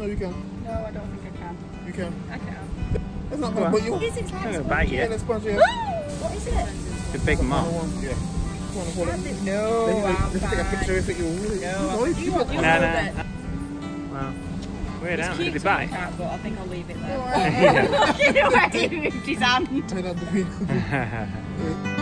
you can? No, I don't think I can. You can. I can. It's not gonna bite you. What is it? It's I'm like gonna bite Yeah, you. that sponge here. What is it? The big moth. Yeah. Want to hold it? No, Let's take a picture if you really. No, No, you keep it. you No, hold no. it. Well, weird, It's aren't cute they? to Bite. look at, but I think I'll leave it there. Yeah. Look at the way he moved his hand. Turn out the video.